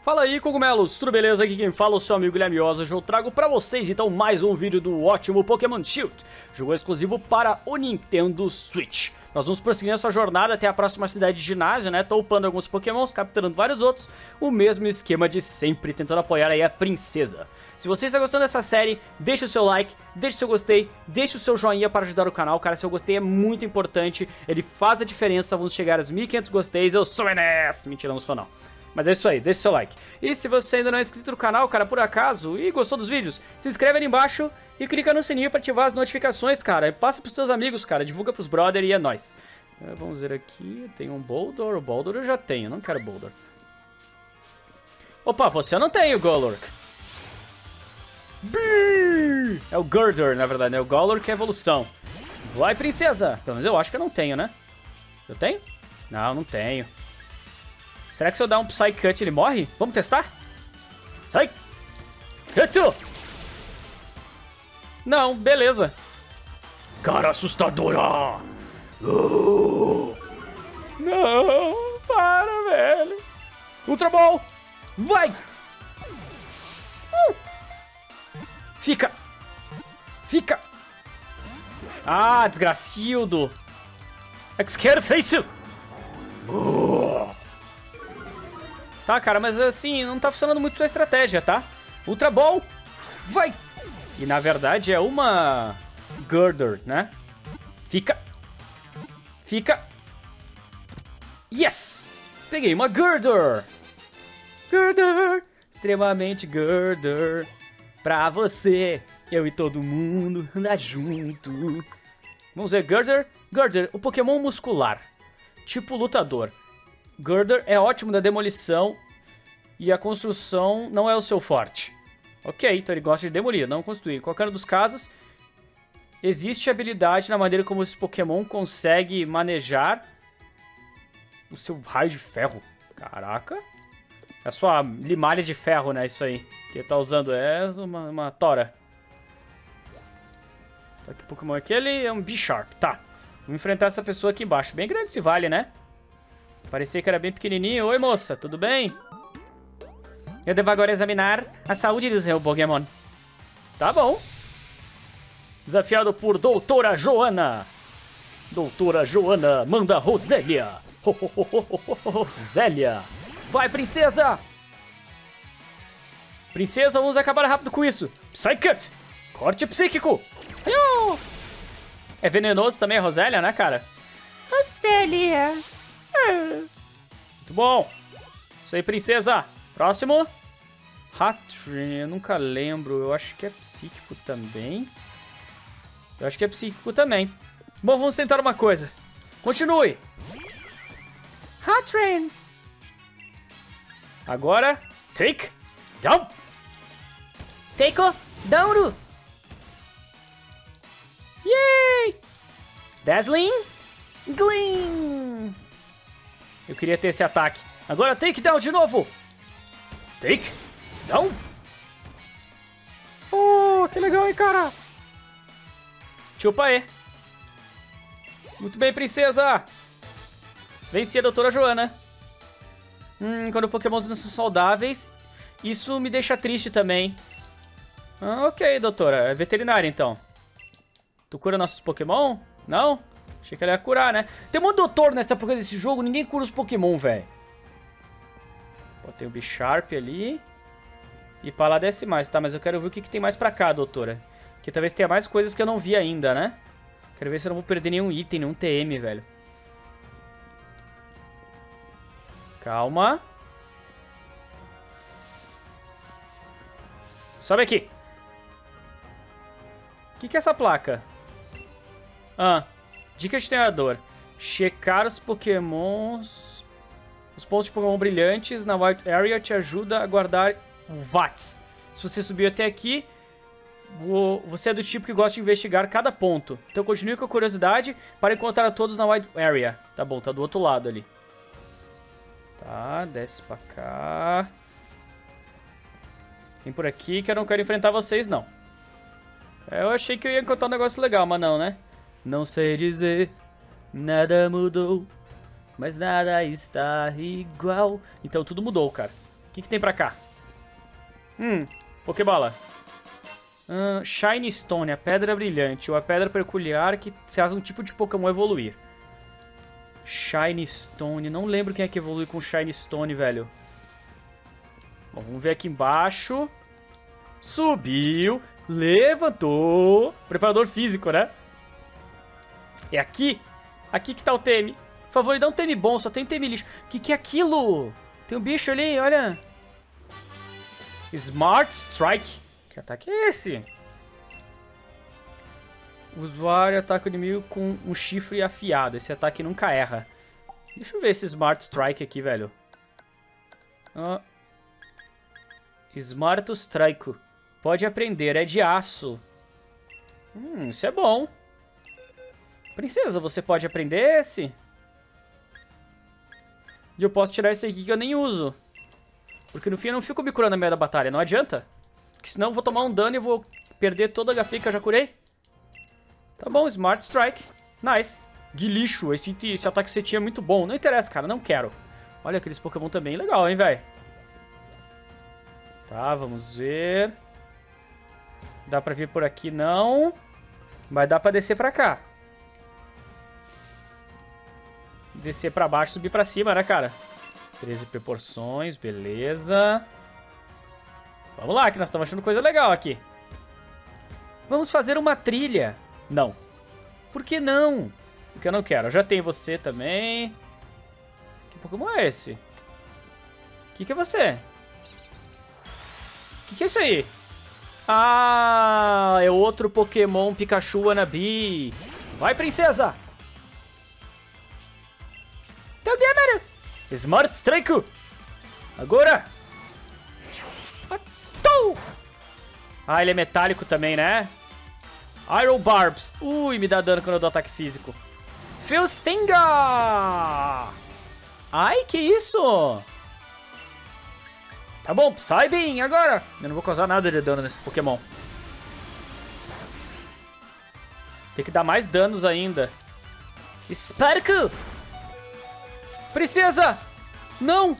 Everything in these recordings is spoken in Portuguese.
Fala aí, cogumelos, tudo beleza? Aqui quem fala é o seu amigo Guilherme Oza. Hoje eu trago pra vocês, então, mais um vídeo do ótimo Pokémon Shield, jogo exclusivo para o Nintendo Switch. Nós vamos prosseguir essa jornada até a próxima cidade de ginásio, né? Tô upando alguns Pokémons, capturando vários outros. O mesmo esquema de sempre, tentando apoiar aí a princesa. Se você está gostando dessa série, deixa o seu like, deixa o seu gostei, deixa o seu joinha para ajudar o canal. Cara, seu gostei é muito importante, ele faz a diferença. Vamos chegar aos 1.500 gosteis, eu sou Enes! Mentira, não sou não. Mas é isso aí, deixa o seu like. E se você ainda não é inscrito no canal, cara, por acaso, e gostou dos vídeos, se inscreve ali embaixo e clica no sininho pra ativar as notificações, cara. E passa pros seus amigos, cara, divulga pros brother e é nóis. Vamos ver aqui, tem um Boldor. O Boldor eu já tenho, não quero Boldor. Opa, você eu não tenho, Golurk. É o Gurdurr, na verdade, né? O Golurk que é evolução. Vai, princesa! Pelo menos eu acho que eu não tenho, né? Eu tenho? Não, não tenho. Será que se eu dar um Psy-Cut ele morre? Vamos testar? Psy-Cut! Não, beleza. Cara assustadora! Não, para, velho. Ultra Ball! Vai! Fica! Fica! Ah, desgracildo! X-Face! Tá, cara, mas assim, não tá funcionando muito a estratégia, tá? Ultra Ball, vai! E na verdade é uma Gurdurr, né? Fica! Fica! Yes! Peguei uma Gurdurr! Gurdurr! Extremamente Gurdurr! Pra você, eu e todo mundo andar junto. Vamos ver, Gurdurr. Gurdurr, o Pokémon muscular. Tipo lutador. Gurdurr é ótimo da demolição e a construção não é o seu forte. Ok, então ele gosta de demolir, não construir. Em qualquer um dos casos, existe habilidade na maneira como esse Pokémon consegue manejar o seu raio de ferro. Caraca. É a sua limalha de ferro, né? Isso aí. Que ele tá usando é uma tora. Tá, que Pokémon é aquele? É um Bisharp. Tá. Vamos enfrentar essa pessoa aqui embaixo. Bem grande esse vale, né? Parecia que era bem pequenininho. Oi, moça, tudo bem? Eu devo agora examinar a saúde do seu Pokémon. Tá bom. Desafiado por Doutora Joana. Doutora Joana manda Rosélia. Rosélia. Vai, princesa. Princesa, vamos acabar rápido com isso. Psy-Cut. Corte psíquico. É venenoso também a Rosélia, né, cara? Rosélia. Muito bom. Isso aí, princesa. Próximo. Hatterene, eu nunca lembro. Eu acho que é psíquico também. Eu acho que é psíquico também. Bom, vamos tentar uma coisa. Continue. Hatterene. Agora, take down. Take down. Yay! Dazzling. Gleam. Eu queria ter esse ataque. Agora take down de novo. Take down. Oh, que legal, hein, cara. Chupa aí. Muito bem, princesa. Venci a doutora Joana. Quando Pokémons não são saudáveis, isso me deixa triste também. Ok, doutora. É veterinária, então. Tu cura nossos Pokémon? Não? Achei que ela ia curar, né? Tem um monte de doutor nessa porra desse jogo, ninguém cura os Pokémon, velho. Tem o Bisharp ali. E pra lá desce mais, tá? Mas eu quero ver o que tem mais pra cá, doutora. Que talvez tenha mais coisas que eu não vi ainda, né? Quero ver se eu não vou perder nenhum item, nenhum TM, velho. Calma. Sobe aqui. O que é essa placa? Dica de treinador. Checar os Pokémons. Os pontos de Pokémon brilhantes na White Area te ajuda a guardar VATS. Se você subiu até aqui, você é do tipo que gosta de investigar cada ponto. Então continue com a curiosidade para encontrar todos na White Area. Tá bom, tá do outro lado ali. Tá, desce pra cá. Vem por aqui que eu não quero enfrentar vocês, não. Eu achei que eu ia encontrar um negócio legal, mas não, né? Não sei dizer, nada mudou, mas nada está igual. Então tudo mudou, cara. que tem pra cá? Pokébola. Shiny Stone, a pedra brilhante. Ou a pedra peculiar que se faz um tipo de Pokémon evoluir. Shiny Stone. Não lembro quem é que evolui com Shiny Stone, velho. Bom, vamos ver aqui embaixo. Subiu. Levantou. Preparador físico, né? É aqui. Aqui que tá o TM. Por favor, me dá um TM bom. Só tem TM lixo. Que é aquilo? Tem um bicho ali, olha. Smart Strike. Que ataque é esse? O usuário ataca o inimigo com um chifre afiado. Esse ataque nunca erra. Deixa eu ver esse Smart Strike aqui, velho. Smart Strike. Pode aprender, é de aço. Isso é bom. Princesa, você pode aprender esse? E eu posso tirar esse aqui que eu nem uso. Porque no fim eu não fico me curando no meio da batalha, não adianta. Porque senão eu vou tomar um dano e vou perder todo o HP que eu já curei. Tá bom, Smart Strike. Nice. Que lixo, esse ataque que você tinha é muito bom. Não interessa, cara, não quero. Olha, aqueles Pokémon também legal, hein, velho. Tá, vamos ver. Dá pra vir por aqui, não. Mas dá pra descer pra cá. Descer pra baixo, subir pra cima, né, cara? 13 proporções, beleza. Vamos lá, que nós estamos achando coisa legal aqui. Vamos fazer uma trilha. Não. Por que não? Porque eu não quero. Eu já tenho você também. Que Pokémon é esse? O que é você? O que é isso aí? Ah, é outro Pokémon Pikachu Wannabe. Vai, princesa! Também, mano. Smart Strike! Agora! Ah, ele é metálico também, né? Iron Barbs. Ui, me dá dano quando eu dou ataque físico. Fiostinga! Ai, que isso? Tá bom, sai bem agora. Eu não vou causar nada de dano nesse Pokémon. Tem que dar mais danos ainda. Sparkle! Princesa! Não!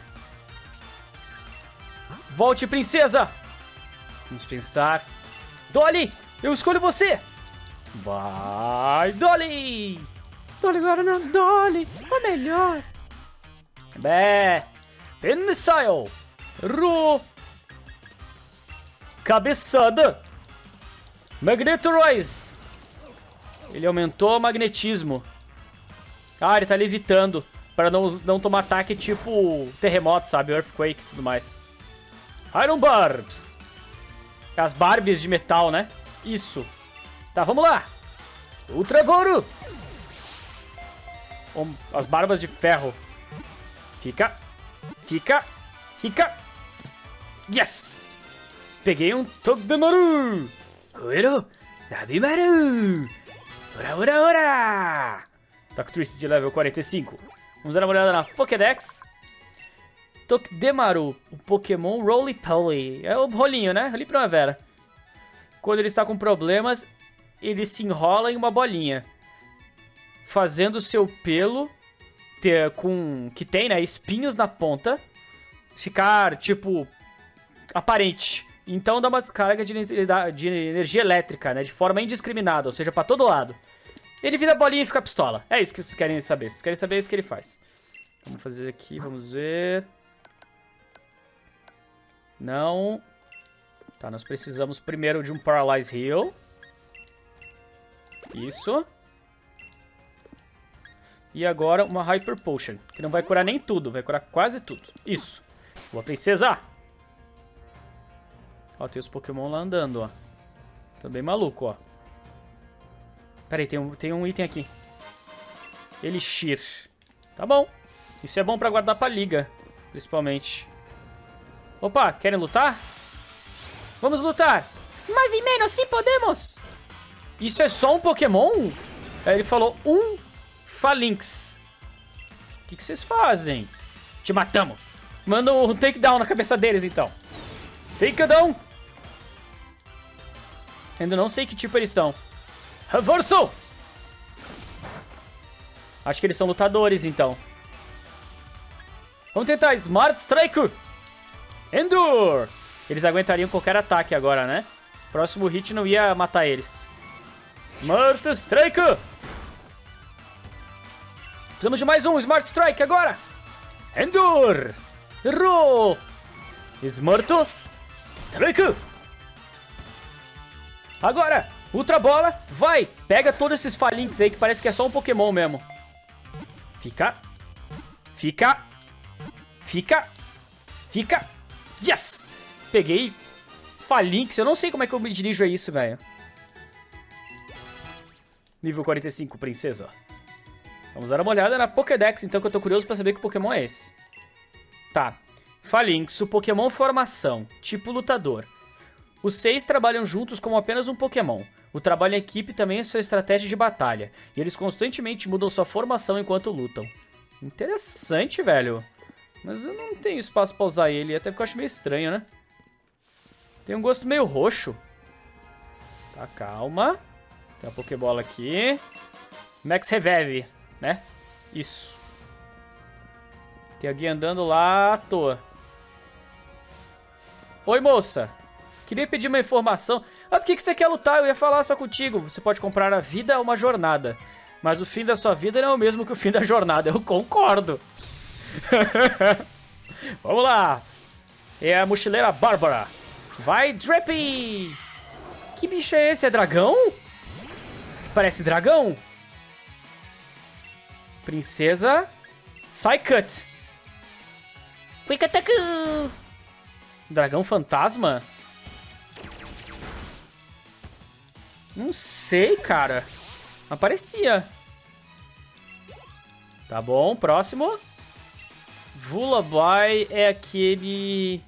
Volte, princesa! Vamos pensar. Dolly! Eu escolho você! Vai, Dolly! Dolly agora não, Dolly! O melhor! Bé! Pen Missile! Ru! Cabeçada! Magnetoroids! Ele aumentou o magnetismo. Ah, ele tá levitando. Pra não tomar ataque tipo terremoto, sabe? Earthquake e tudo mais. Iron Barbs. As Barbies de metal, né? Isso. Tá, vamos lá. Ultra Goro. As barbas de ferro. Fica. Fica. Fica. Yes. Peguei um Togedemaru. Oero. Dabimaru. Ora, ora, ora. Toxtricity de level 45. Vamos dar uma olhada na Pokédex. Togedemaru, o Pokémon Roly-Poly. É o rolinho, né? Rolinho primavera. Quando ele está com problemas, ele se enrola em uma bolinha, fazendo seu pelo que tem, né, espinhos na ponta, ficar, tipo, aparente. Então dá uma descarga de energia elétrica, né, de forma indiscriminada, ou seja, pra todo lado. Ele vira a bolinha e fica pistola. É isso que vocês querem saber. Vocês querem saber isso que ele faz. Vamos fazer aqui, vamos ver. Não. Tá, nós precisamos primeiro de um Paralyze Heal. Isso. E agora uma Hyper Potion, que não vai curar nem tudo, vai curar quase tudo. Isso. Boa, princesa. Ó, tem os Pokémon lá andando, ó. Tô bem maluco, ó. Pera aí, tem um item aqui. Elixir. Tá bom. Isso é bom pra guardar pra liga, principalmente. Opa, querem lutar? Vamos lutar! Mais e menos, sim podemos! Isso é só um Pokémon? Aí ele falou um Falinx. O que vocês fazem? Te matamos. Manda um takedown na cabeça deles, então. Takedown! Ainda não sei que tipo eles são. Reforço! Acho que eles são lutadores, então. Vamos tentar Smart Strike! Endure! Eles aguentariam qualquer ataque agora, né? Próximo hit não ia matar eles. Smart Strike! Precisamos de mais um Smart Strike agora! Endure! Errou! Smart Strike! Agora! Ultra Bola! Vai! Pega todos esses Falinks aí que parece que é só um Pokémon mesmo. Fica! Fica! Fica! Fica! Yes! Peguei Falinks. Eu não sei como é que eu me dirijo a isso, velho. Nível 45, princesa. Vamos dar uma olhada na Pokédex, então, que eu tô curioso pra saber que Pokémon é esse. Tá. Falinks, o Pokémon formação, tipo lutador. Os 6 trabalham juntos como apenas um Pokémon. O trabalho em equipe também é sua estratégia de batalha. E eles constantemente mudam sua formação enquanto lutam. Interessante, velho. Mas eu não tenho espaço pra usar ele, até porque eu acho meio estranho, né? Tem um gosto meio roxo. Tá, calma. Tem uma Pokébola aqui. Max Revive, né? Isso. Tem alguém andando lá à toa. Oi, moça. Queria pedir uma informação. Ah, por que você quer lutar? Eu ia falar só contigo. Você pode comprar a vida ou uma jornada. Mas o fim da sua vida não é o mesmo que o fim da jornada. Eu concordo. Vamos lá. É a mochileira Bárbara. Vai, Drippy! Que bicho é esse? É dragão? Parece dragão. Princesa Psycut. Quick Attack! Dragão fantasma? Não sei, cara. Mas parecia. Tá bom, próximo. Vullaby é aquele...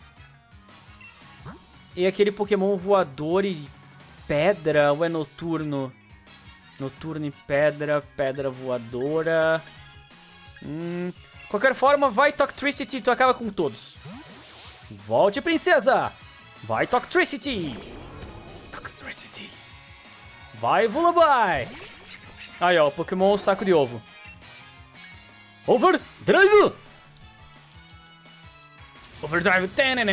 É aquele Pokémon voador e pedra, ou é noturno? Noturno e pedra, pedra voadora. Qualquer forma, vai Toxtricity e tu acaba com todos. Volte, princesa! Vai Toxtricity! Toxtricity. Vai, Vullaby! Aí, ó, o Pokémon saco de ovo. Overdrive! Overdrive!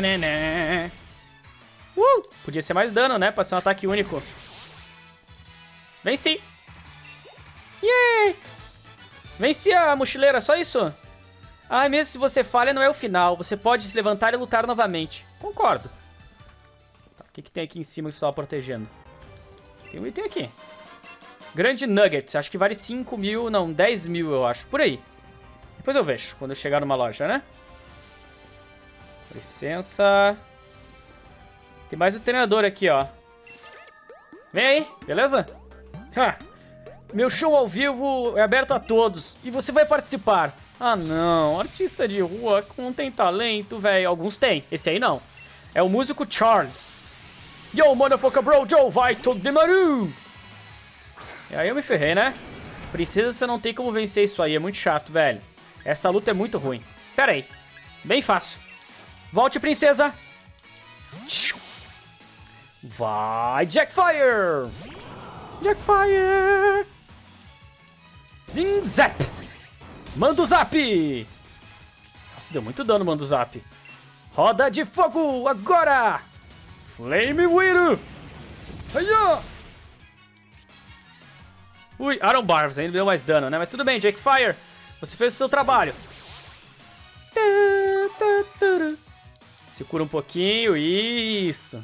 Podia ser mais dano, né? Pra ser um ataque único. Venci! Yeah! Venci a mochileira, só isso? Ah, mesmo se você falha, não é o final. Você pode se levantar e lutar novamente. Concordo. Tá, o que tem aqui em cima que você estava protegendo? Tem um item aqui. Grande Nuggets. Acho que vale 5 mil, não, 10 mil, eu acho. Por aí. Depois eu vejo, quando eu chegar numa loja, né? Licença. Tem mais um treinador aqui, ó. Vem aí, beleza? Ha. Meu show ao vivo é aberto a todos. E você vai participar. Ah, não. Artista de rua que não tem talento, velho. Alguns tem. Esse aí não. É o músico Charles. Yo, motherfucker, bro. Joe, vai todo de Maru. E aí eu me ferrei, né? Princesa, você não tem como vencer isso aí. É muito chato, velho. Essa luta é muito ruim. Pera aí. Bem fácil. Volte, princesa. Vai, Jackfire. Jackfire. Zap. Manda o zap. Nossa, deu muito dano, manda o zap. Roda de fogo, agora. Flame Wiru. Aí, ó. Ui, Iron Barbs ainda deu mais dano, né? Mas tudo bem, Jackfire. Você fez o seu trabalho. Se cura um pouquinho, isso.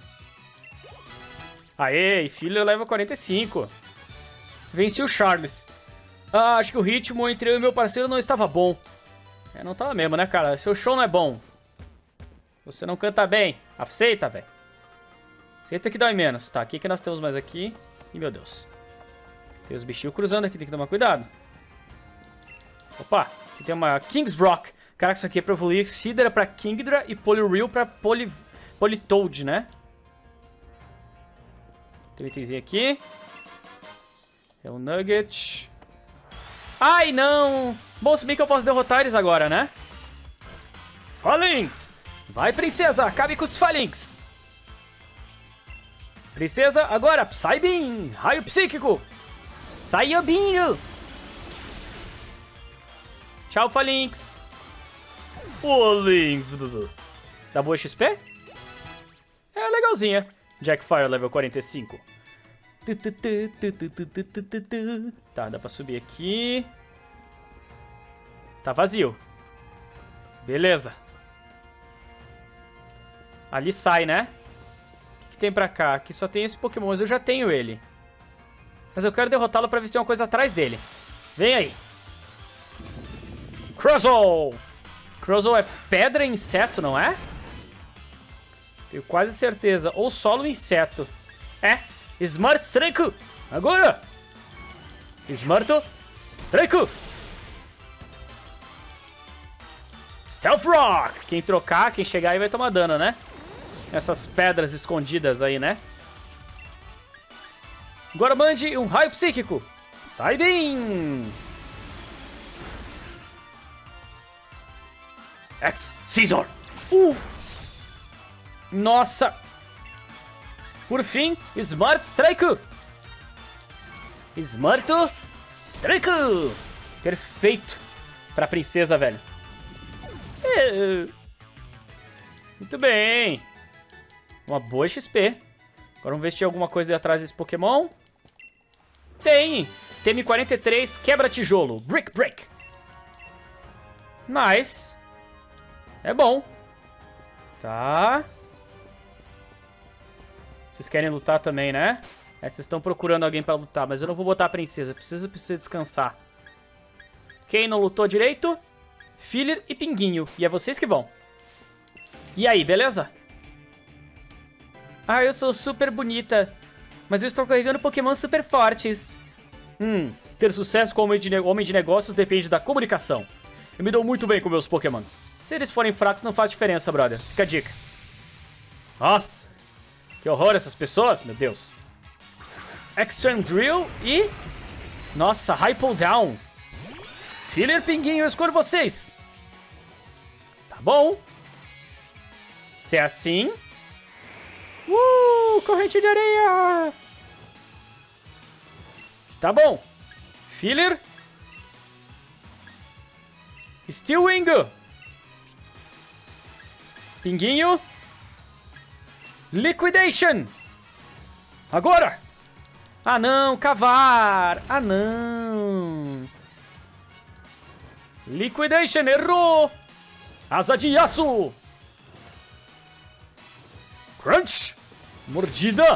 Aê, filho leva 45. Venci o Charles. Ah, acho que o ritmo entre eu e meu parceiro não estava bom. É, não tava mesmo, né, cara? Seu show não é bom. Você não canta bem. Aceita, velho. Aceita que dói menos. Tá, o que nós temos mais aqui? Ih, meu Deus. Tem os bichinhos cruzando aqui, tem que tomar cuidado. Opa, aqui tem uma King's Rock. Caraca, isso aqui é pra evoluir Sidra pra Kingdra e Poliwhirl pra Politoad, né? Tem um itemzinho aqui. É um Nugget. Ai, não! Bom, se bem que eu posso derrotar eles agora, né? Falinks! Vai, princesa! Acabe com os Falinks! Princesa, agora! Psybeam! Raio psíquico! Saiobinho! Tchau, Falinks! Falinks! Dá boa XP? É legalzinha. Jackfire level 45. Tá, dá pra subir aqui. Tá vazio. Beleza. Ali sai, né? O que tem pra cá? Aqui só tem esse Pokémon, mas eu já tenho ele. Mas eu quero derrotá-lo pra ver se tem uma coisa atrás dele. Vem aí. Crozzel! Crozzel é pedra e inseto, não é? Tenho quase certeza. Ou solo inseto. É. Smart Strike! Agora! Smarto Strike! Stealth Rock! Quem trocar, quem chegar aí vai tomar dano, né? Essas pedras escondidas aí, né? Agora mande um raio psíquico. Siding! X-Scissor! Nossa! Por fim, Smart Strike! Smart Strike! Perfeito pra princesa, velho. Muito bem. Uma boa XP. Agora vamos ver se tinha alguma coisa ali atrás desse Pokémon. Tem! TM43, quebra-tijolo. Brick Break. Nice. É bom. Tá. Vocês querem lutar também, né? É, vocês estão procurando alguém pra lutar, mas eu não vou botar a princesa. Precisa descansar. Quem não lutou direito? Filler e Pinguinho. E é vocês que vão. E aí, beleza? Ah, eu sou super bonita. Mas eu estou carregando Pokémon super fortes. Ter sucesso como homem de negócios depende da comunicação. Eu me dou muito bem com meus Pokémons. Se eles forem fracos, não faz diferença, brother. Fica a dica. Nossa. Que horror essas pessoas, meu Deus. Extreme Drill e... Nossa, High Pull Down. Filler, Pinguinho, eu escolho vocês. Tá bom. Se é assim... corrente de areia. Tá bom. Filler. Steel Wing. Pinguinho. Liquidation. Agora. Ah, não. Cavar. Ah, não. Liquidation. Errou. Asa de aço. Crunch. Mordida.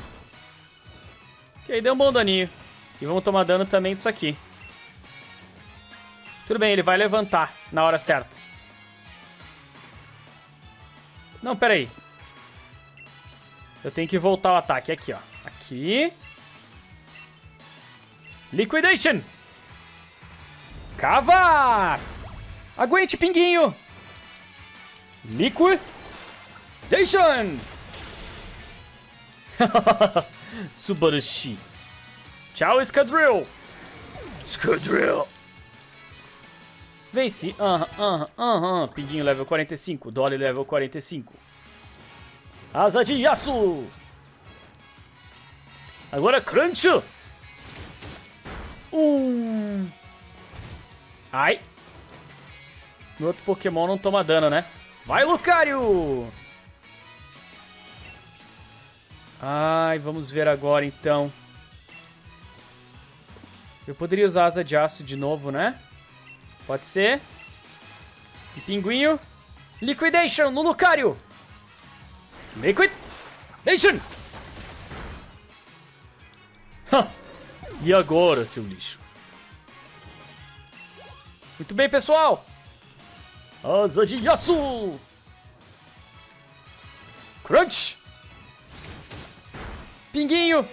Ok, deu um bom daninho. E vamos tomar dano também disso aqui. Tudo bem, ele vai levantar na hora certa. Não, pera aí. Eu tenho que voltar o ataque. Aqui, ó. Aqui. Liquidation. Cavar. Aguente, Pinguinho. Liquidation. Subarashi. Tchau, Scadrill. Scadrill. Venci. Pinguinho level 45. Dolly level 45. Asa de aço. Agora Crunch. Ai. Meu outro Pokémon não toma dano, né? Vai, Lucario. Ai, vamos ver agora, então. Eu poderia usar asa de aço de novo, né? Pode ser. E Pinguinho. Liquidation no Lucario. Liquidation. E agora, seu lixo? Muito bem, pessoal. Asa de aço. Crunch. Pinguinho.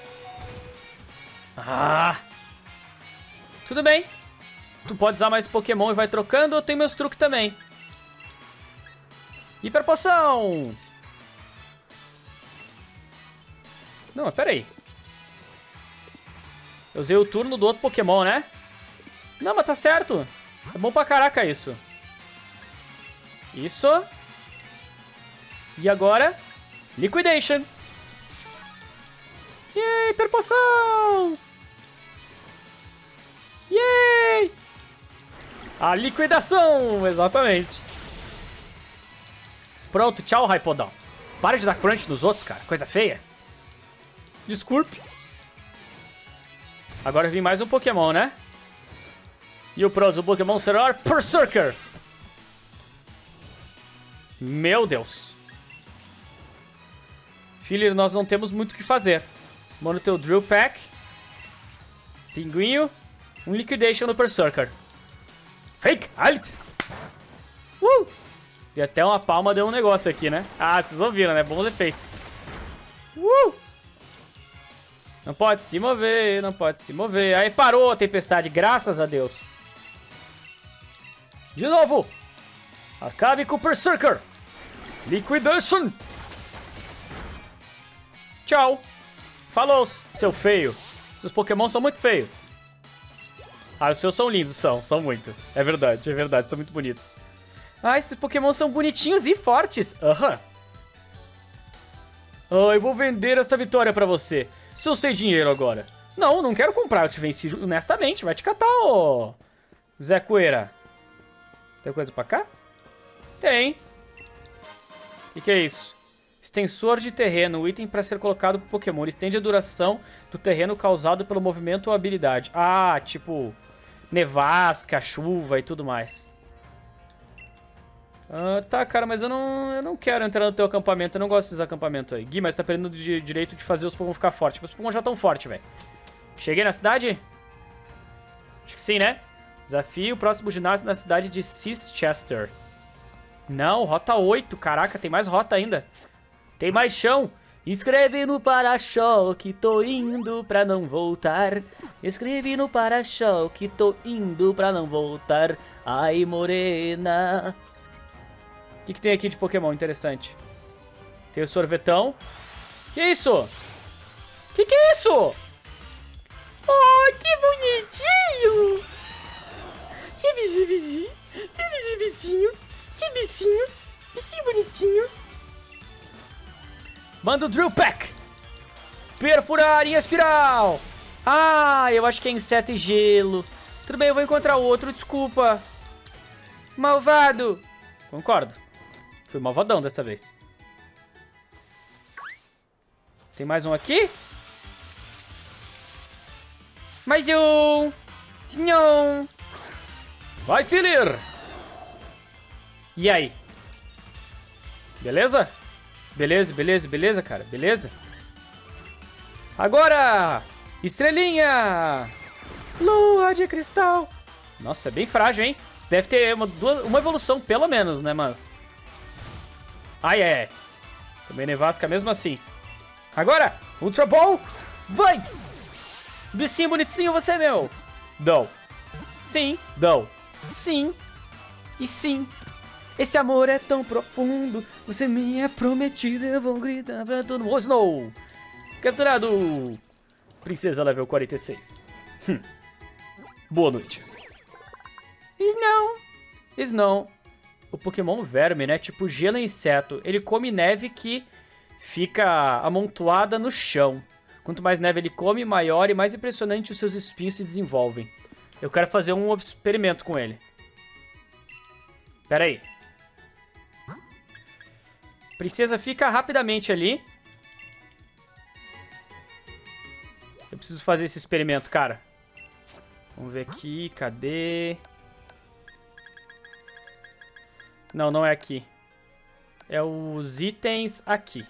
Tudo bem. Tu pode usar mais Pokémon e vai trocando, eu tenho meus truques também. Hiper Poção. Não, mas pera aí. Eu usei o turno do outro Pokémon, né? Não, mas tá certo. É bom pra caraca isso. Isso. E agora, Liquidation. Yay, Hiper Poção. Yay! A liquidação, exatamente. Pronto, tchau, Raipodão. Para de dar crunch nos outros, cara. Coisa feia. Desculpe. Agora vem mais um Pokémon, né? E o próximo Pokémon será Berserker. Meu Deus. Filho, nós não temos muito o que fazer. Manda o teu Drill Pack. Pinguinho. Um Liquidation no Berserker. Fake! Alt! E até uma palma deu um negócio aqui, né? Ah, vocês ouviram, né? Bons efeitos. Não pode se mover, não pode se mover. Aí parou a tempestade, graças a Deus. De novo. Acabe com o Berserker. Liquidation. Tchau. Falou, seu feio. Seus Pokémon são muito feios. Ah, os seus são lindos, são muito. É verdade, são muito bonitos. Ah, esses Pokémon são bonitinhos e fortes. Aham. Ah, eu vou vender esta vitória pra você. Se eu sei dinheiro agora. Não, não quero comprar, eu te venci honestamente. Vai te catar, ô Zé Coeira. Tem coisa pra cá? Tem. O que é isso? Extensor de terreno, item para ser colocado pro Pokémon. Ele estende a duração do terreno causado pelo movimento ou habilidade. Ah, tipo nevasca, chuva e tudo mais. Ah, tá, cara, mas eu não quero entrar no teu acampamento. Eu não gosto desses acampamentos aí. Gui, mas tá perdendo o direito de fazer os Pokémon ficar fortes. Mas os Pokémon já estão fortes, velho. Cheguei na cidade? Acho que sim, né? Desafio, próximo ginásio na cidade de Chichester. Não, rota 8. Caraca, tem mais rota ainda. Tem mais chão. Escreve no para-choque, tô indo pra não voltar. Escreve no para-choque, tô indo pra não voltar. Ai, morena. O que tem aqui de Pokémon interessante? Tem o sorvetão. Que isso? Que é isso? Oh, que bonitinho! Bicinho bonitinho. Manda o Drill Pack. Perfurar em espiral. Ah, eu acho que é inseto e gelo. Tudo bem, eu vou encontrar outro, desculpa. Malvado. Concordo. Fui malvadão dessa vez. Tem mais um aqui? Mais um. Não. Vai, Filler. E aí? Beleza? Beleza, cara. Beleza? Agora! Estrelinha! Lua de cristal! Nossa, é bem frágil, hein? Deve ter uma evolução, pelo menos, né, mas... Ai, é. Também nevasca mesmo assim. Agora! Ultra Ball! Vai! Bicinho bonitinho você, meu! Dou. Sim, dou. Sim. E sim. Esse amor é tão profundo. Você me é prometida. Eu vou gritar pra todo mundo. Oh, Snow! Capturado! Princesa level 46. Boa noite. Snow. O Pokémon verme, né? Tipo gelo e inseto. Ele come neve que fica amontoada no chão. Quanto mais neve ele come, maior e mais impressionante os seus espinhos se desenvolvem. Eu quero fazer um experimento com ele. Pera aí. Princesa fica rapidamente ali. Eu preciso fazer esse experimento, cara. Vamos ver aqui, cadê? Não, não é aqui. É os itens aqui.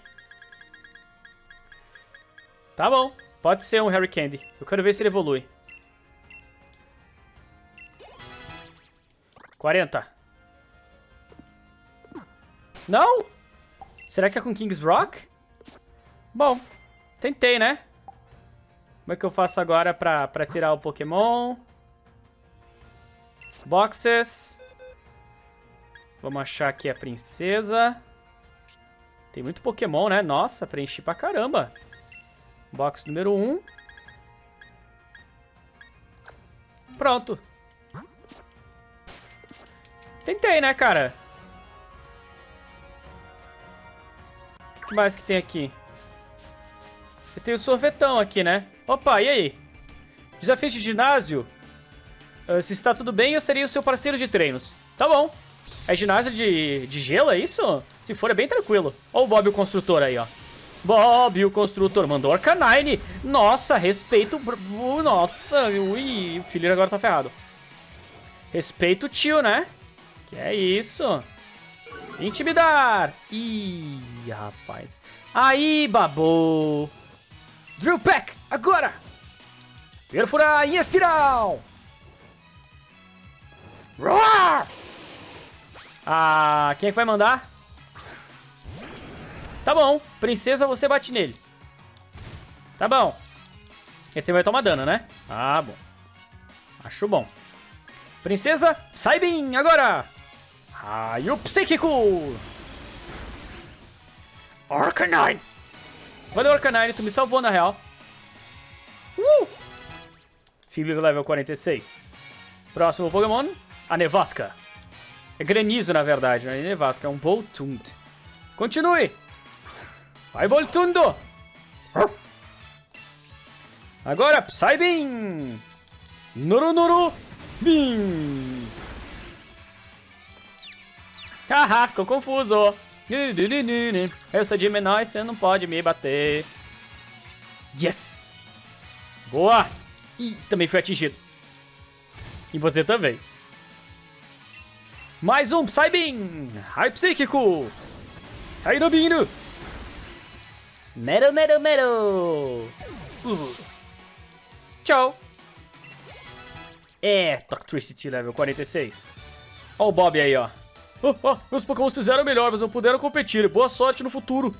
Tá bom, pode ser um Harry Candy. Eu quero ver se ele evolui. 40. Não? Será que é com King's Rock? Bom, tentei, né? Como é que eu faço agora pra tirar o Pokémon? Boxes. Vamos achar aqui a princesa. Tem muito Pokémon, né? Nossa, preenchi pra caramba. Box número 1. Pronto. Tentei, né, cara? O que mais que tem aqui? Eu tenho sorvetão aqui, né? Opa, e aí? Desafio de ginásio? Se está tudo bem, eu seria o seu parceiro de treinos. Tá bom. É ginásio de gelo, é isso? Se for, é bem tranquilo. Ó o Bob o construtor aí, ó. Bob o construtor mandou Arcanine. Nossa, respeito... Nossa, ui, o filho agora tá ferrado. Respeito o tio, né? Que é isso. Intimidar. Ih, rapaz. Aí, babou. Drill Peck, agora. Perfurar em espiral. Roar! Ah, quem é que vai mandar? Tá bom, princesa, você bate nele. Tá bom. Esse vai tomar dano, né? Ah, bom. Acho bom. Princesa, sai bem, agora. Raio psíquico. Arcanine. Valeu, Arcanine, tu me salvou, na real. Filho do level 46. Próximo Pokémon, a Nevasca. É granizo, na verdade, não é Nevasca, é um Voltund. Continue. Vai, Voltundo. Agora, Psybeam. Nuru, Bim. Haha, ficou confuso. Eu sou de menor e você não pode me bater. Yes. Boa. E também fui atingido. E você também. Mais um Psybeam. Raio psíquico. Sairobino. Mero. Tchau. É, Toxtricity level 46. Ó o Bob aí, ó. Meus Pokémon fizeram melhor, mas não puderam competir. Boa sorte no futuro.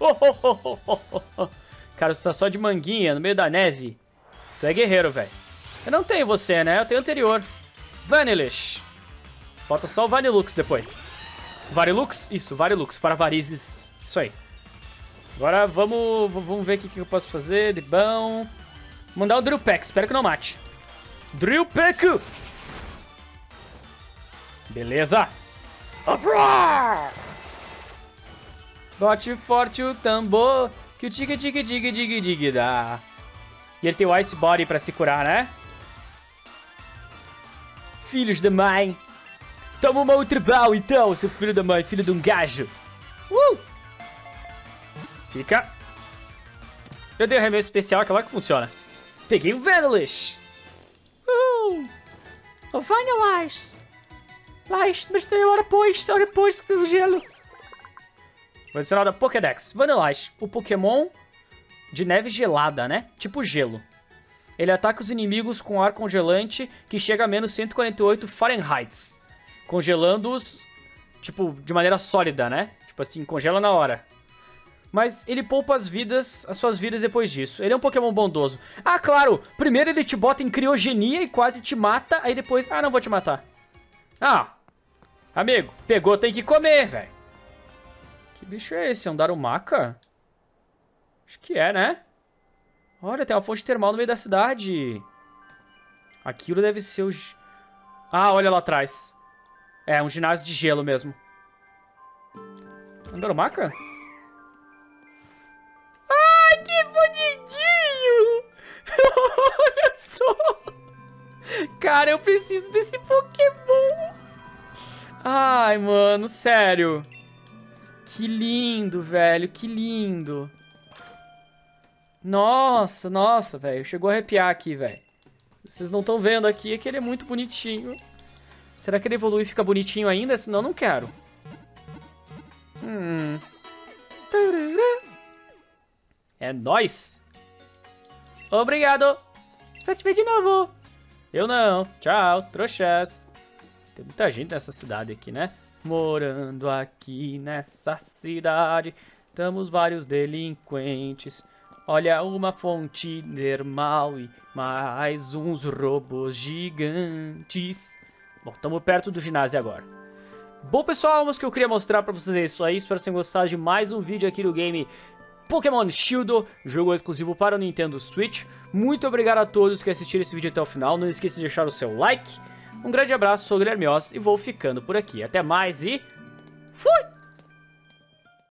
Cara, você tá só de manguinha no meio da neve. Tu é guerreiro, velho. Eu não tenho você, né? Eu tenho o anterior. Vanillish. Falta só o Vanillux depois. Varilux? Isso, Varilux. Para varizes. Isso aí. Agora vamos ver o que eu posso fazer de bom. Mandar o Drill Peck. Espero que não mate. Drill Peck. Beleza. Uproar! Bote forte o tambor, que o tig dá. E ele tem o Ice Body pra se curar, né? Filhos da mãe. Toma uma Ultra Ball, então, seu filho da mãe, filho de um gajo. Fica. Eu dei um arremesso especial, aquela que funciona. Peguei o Vanillish. O Vanillish. Mas tem hora depois que tem o gelo. Vou adicionar da Pokédex. Vanillish, o Pokémon de neve gelada, né? Tipo gelo. Ele ataca os inimigos com ar congelante que chega a menos 148 Fahrenheit. Congelando-os, tipo, de maneira sólida, né? Tipo assim, congela na hora. Mas ele poupa as suas vidas depois disso. Ele é um Pokémon bondoso. Ah, claro! Primeiro ele te bota em criogenia e quase te mata. Aí depois, não vou te matar. Ah, amigo, pegou, tem que comer, velho. Que bicho é esse? É um Darumaka? Acho que é, né? Olha, tem uma fonte termal no meio da cidade. Aquilo deve ser o... Ah, olha lá atrás. É, um ginásio de gelo mesmo. Um Darumaka? Ai, que bonitinho! Olha só! Cara, eu preciso desse Pokémon. Ai, mano, sério. Que lindo, velho, que lindo. Nossa, velho. Chegou a arrepiar aqui, velho. Vocês não estão vendo aqui, é que ele é muito bonitinho. Será que ele evolui e fica bonitinho ainda? Senão eu não quero. É nóis. Obrigado. Espero te ver de novo. Eu não. Tchau, trouxas. Tem muita gente nessa cidade aqui, né? Morando aqui nessa cidade, estamos vários delinquentes. Olha, uma fonte termal e mais uns robôs gigantes. Bom, estamos perto do ginásio agora. Bom, pessoal, mas que eu queria mostrar pra vocês é isso aí. Espero que vocês tenham gostado de mais um vídeo aqui do game Pokémon Shield, jogo exclusivo para o Nintendo Switch. Muito obrigado a todos que assistiram esse vídeo até o final. Não esqueça de deixar o seu like. Um grande abraço, sou o Guilherme Oz e vou ficando por aqui. Até mais e... fui!